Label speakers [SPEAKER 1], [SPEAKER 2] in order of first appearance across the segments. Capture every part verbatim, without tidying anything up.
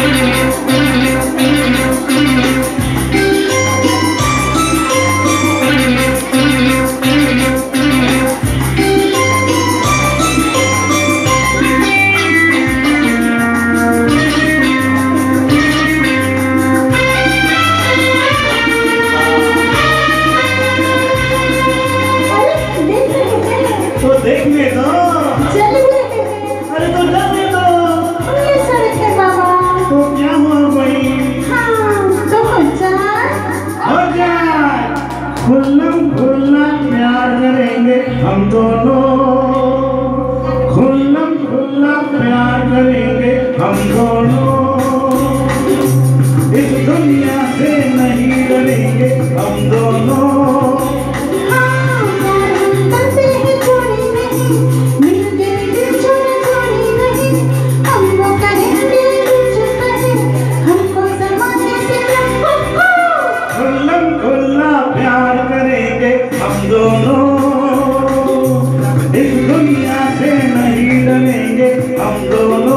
[SPEAKER 1] देखने दो, अरे तो जाने दो।
[SPEAKER 2] ये सड़क है बाबा।
[SPEAKER 1] तो क्या हुआ भाई?
[SPEAKER 2] हाँ, तो हो जाए।
[SPEAKER 1] हो जाए। खुल्लम खुल्ला प्यार करेंगे हम दोनों, खुल्लम खुल्ला प्यार करेंगे हम दोनों, इस दुनिया से नहीं डरेंगे हम दोनों। हम दोनों इस दुनिया से नहीं डरेंगे हम दोनों।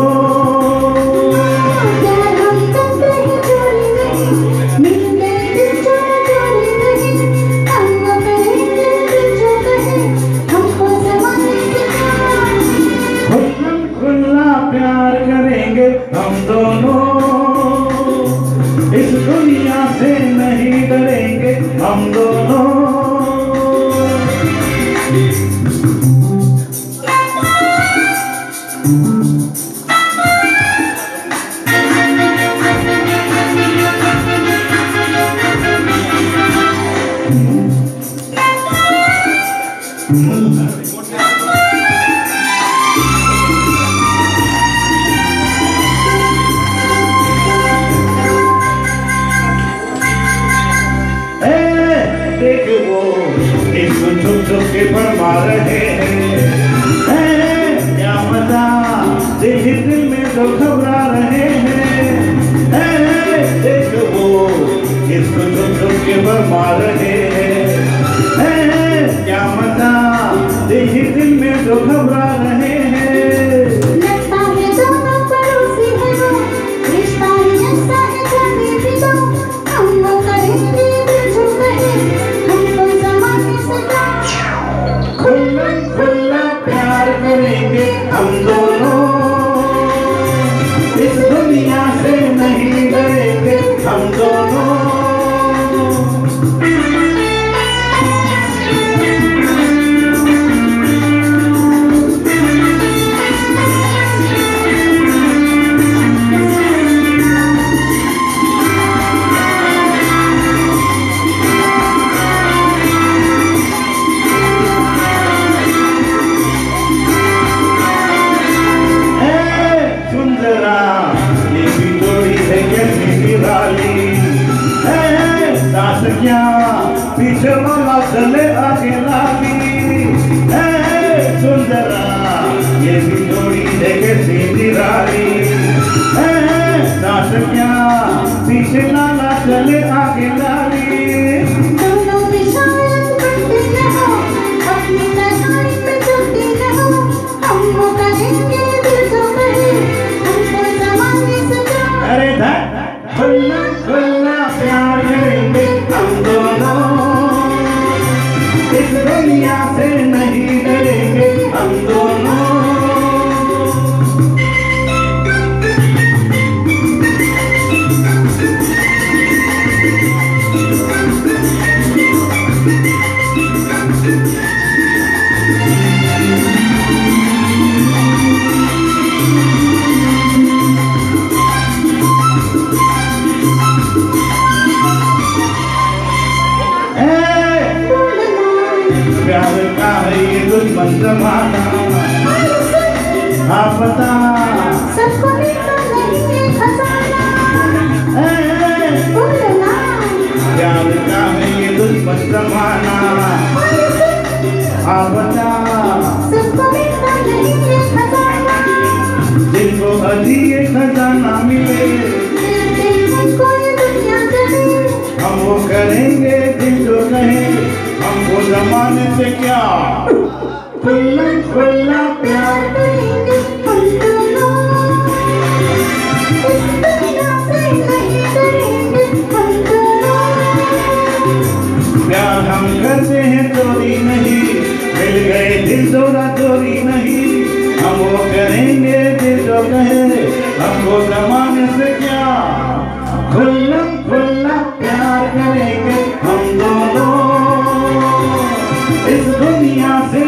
[SPEAKER 1] खुल्लम खुल्ला प्यार करेंगे हम दोनों, इस दुनिया से नहीं डरेंगे हम दोनों। देख वो इसको छुप छुप के फरमा रहे हैं, क्या मजा दिल ही दिल में तो घबरा रहे हैं। देख वो इसको छुप छुप के फरमा रहे हैं, क्या मजा दिल ही दिल में तो घबरा रहे हैं। हम दोनों इस दुनिया से नहीं डरेंगे हम दोनों। क्या पीछे वाला चले आगे लाली है सुंदरा, ये भी जोड़ी देखे सीधी राली है। दास क्या पीछे लाला चले आगे लाली। अरे धर खुल्ला खुल्ला प्यार करेंगे हम दोनों, इस दुनिया से नहीं डरेंगे हम दोनों। चोरा चोरी नहीं, हम वो करेंगे जो कहे, हमको जमाने से क्या, खुला खुला प्यार करेंगे हम दोनों, इस दुनिया से